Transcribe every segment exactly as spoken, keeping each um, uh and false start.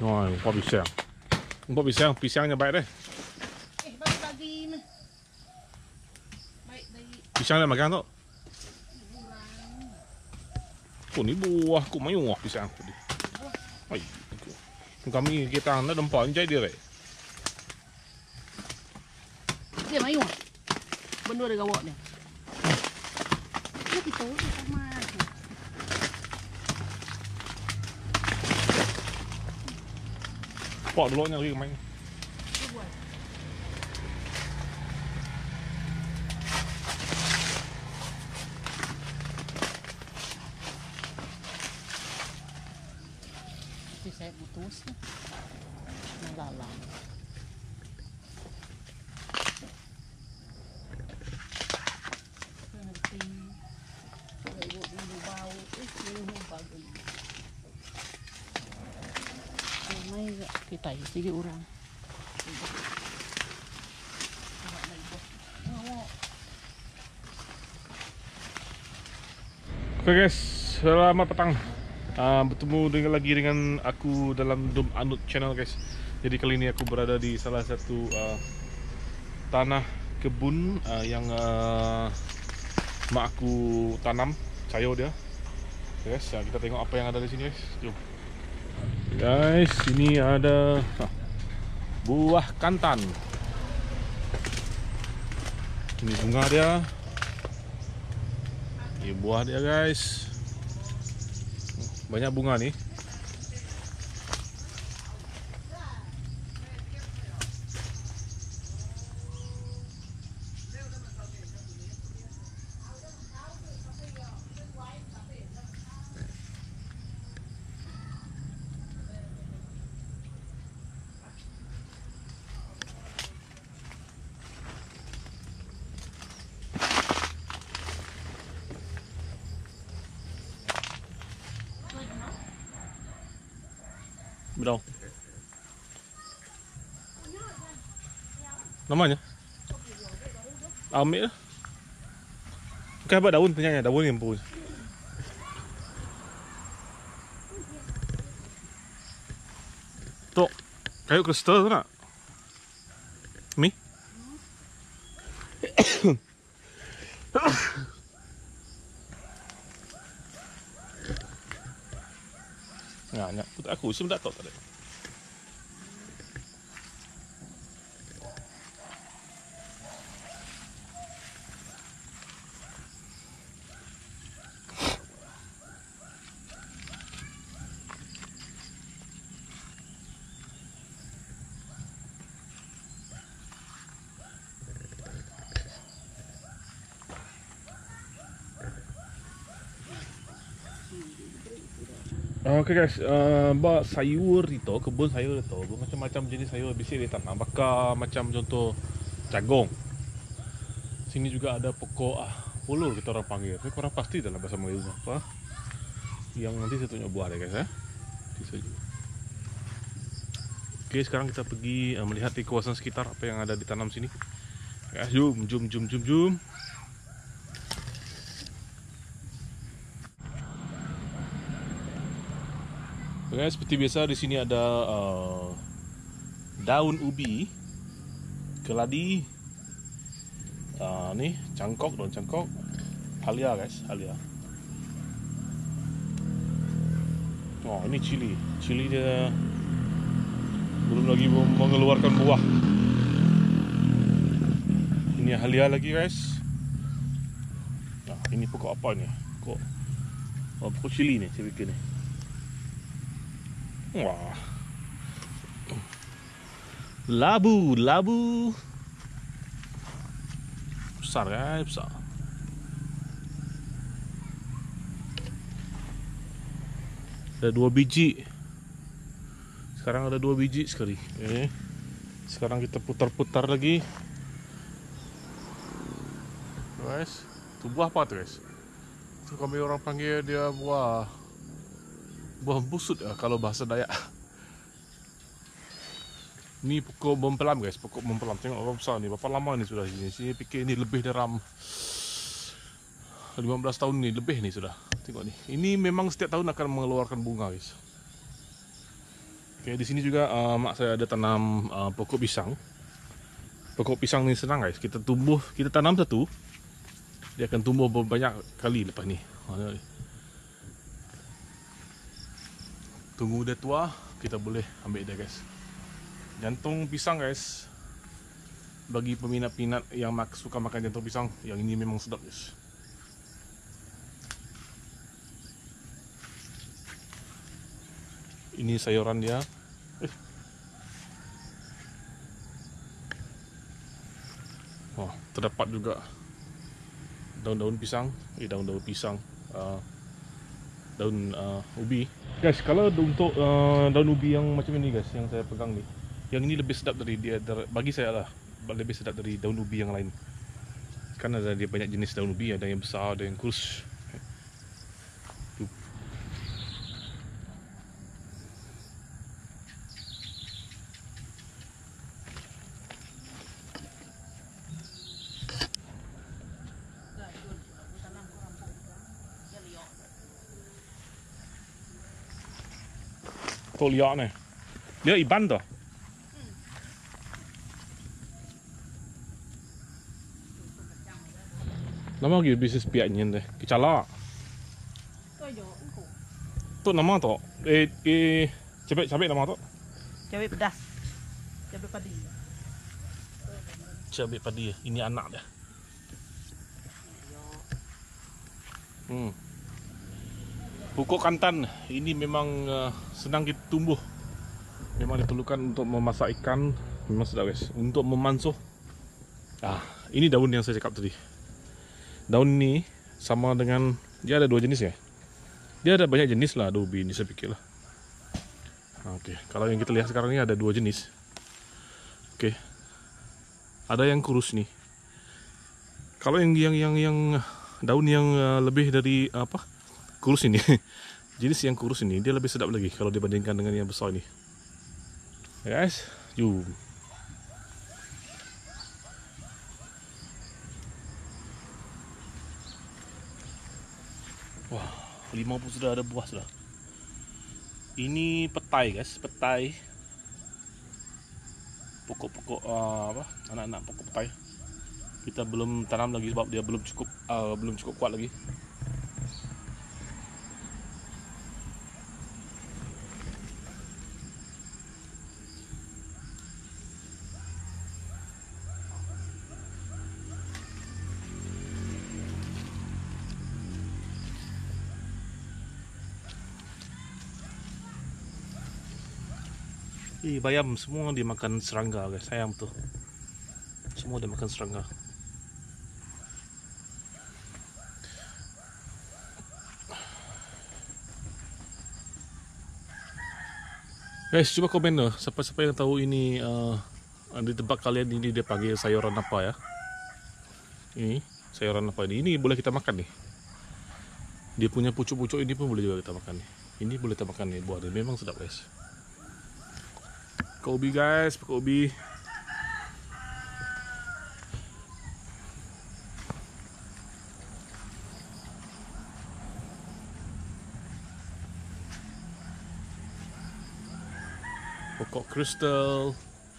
Oh, lupa pisang. Lupa pisang, pisangnya baik deh. Eh, bagi-bagi ni. Baik dari Pisangnya makan tu. Oh, ni buah aku mayu wah pisang aku ni. Ai. Kami kita anda dempak jai dia rek. dia mayu. Benda dia gawak ni. Dia kita sama. Pak dulu nya lagi main. Saya putus dalam. Nanti ibu ibu bau itu bagus. Mai kita isi orang. Oke guys, selamat petang. Uh, bertemu dengan lagi dengan aku dalam Dom Anut channel guys. Jadi kali ini aku berada di salah satu uh, tanah kebun uh, yang uh, mak aku tanam sayur dia. Okay, guys, uh, kita tengok apa yang ada di sini guys. Jom. Guys, ini ada uh, buah kantan. Ini bunga dia. Ini buah dia guys. Banyak bunga nih. Berapa? Namanya? Ambil lah. Bukan apa daun ternyata, daun yang pun. Tok, kayu kristal tu nak? Mi? Nggak, nggak. Aku sih tak tahu tadi. Oke okay guys, uh, bak sayur itu, kebun sayur itu, macam-macam jenis sayur bisa ditanam. Bakal macam contoh jagung. Sini juga ada pokok ah, pulur kita orang panggil. Tapi kurang pasti dalam bahasa Melayu apa. Yang nanti saya tunjuk buah deh guys ya. Oke okay, sekarang kita pergi uh, melihat di kawasan sekitar apa yang ada ditanam sini. Guys, jom, jom, jom, jom, jom. Guys, seperti biasa di sini ada uh, daun ubi, keladi, uh, nih cangkok, daun cangkok, halia guys, halia. Oh ini cili, cili dia belum lagi mengeluarkan buah. Ini halia lagi guys. Nah ini pokok apa nih? Pokok, oh, pokok cili nih, saya pikir nih. Wah, labu, labu besar guys, besar. Ada dua biji. Sekarang ada dua biji sekali. Eh, sekarang kita putar-putar lagi, guys. Itu buah apa tuh guys? Itu kami orang panggil dia buah. Buah busut ya kalau bahasa Dayak. Ini pokok mempelam guys, pokok mempelam. Tengok berapa besar ni, berapa lama ni sudah sini. Saya fikir ini lebih dalam lima belas tahun ni, lebih ni sudah. Tengok ni. Ini memang setiap tahun akan mengeluarkan bunga guys. Oke, di sini juga uh, mak saya ada tanam uh, pokok pisang. Pokok pisang ini senang guys, kita tumbuh, kita tanam satu, dia akan tumbuh banyak kali lepas ni. Tunggu dia tua, kita boleh ambil dia guys. Jantung pisang guys, bagi peminat-peminat yang mak suka makan jantung pisang, yang ini memang sedap guys. Ini sayuran dia. Eh. Oh, terdapat juga daun-daun pisang, eh daun-daun pisang, uh, daun uh, ubi. Guys, kalau untuk uh, daun ubi yang macam ini guys, yang saya pegang ni, yang ini lebih sedap dari dia, bagi saya lah, lebih sedap dari daun ubi yang lain. Karena ada dia banyak jenis daun ubi, ada yang besar, ada yang kurus. Tuh. Kau lihat ni, dia iban tu. Nama lagi bisnis piaknya deh, kecala. Tu nama tu, eh eh, cabai cabai nama tu. Cabai pedas. Cabai padi. Cabai padi, ini anak dia. Hmm. Pokok kantan ini memang uh, senang kita tumbuh. Memang diperlukan untuk memasak ikan, memang sedap guys. Untuk memansuh. Ah, ini daun yang saya cakap tadi. Daun ini sama dengan, dia ada dua jenis ya. Dia ada banyak jenis lah daun ubi ini saya fikir lah. Oke, okay. Kalau yang kita lihat sekarang ini ada dua jenis. Oke, okay. Ada yang kurus nih. Kalau yang yang yang yang daun yang uh, lebih dari uh, apa? Kurus ini, jenis yang kurus ini dia lebih sedap lagi kalau dibandingkan dengan yang besar ini. Ya guys, jom. Wah, lima pun sudah ada buah sudah. Ini petai guys, petai. Pokok-pokok uh, apa? Anak-anak pokok petai. Kita belum tanam lagi sebab dia belum cukup uh, belum cukup kuat lagi. Ih, bayam semua dia makan serangga guys, sayang tuh. Semua dia makan serangga. Guys, coba komen loh, siapa-siapa yang tahu ini uh, di tempat kalian ini dia panggil sayuran apa ya? Ini sayuran apa ini? Ini boleh kita makan nih. Dia punya pucuk-pucuk ini pun boleh juga kita makan nih. Ini boleh kita makan nih, buah dia memang sedap guys. Pokok ubi guys, pokok ubi. Pokok kristal.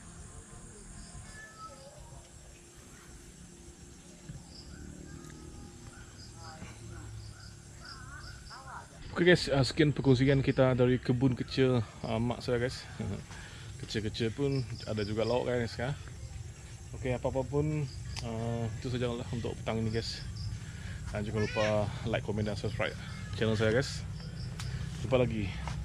Oke guys, sekian perkongsian kita dari kebun kecil uh, mak saya guys. Kecil-kecil pun ada juga lauk guys ya. Oke, apa-apa pun uh, itu sajalah untuk petang ini guys. Dan jangan lupa like, komen dan subscribe channel saya guys. Jumpa lagi.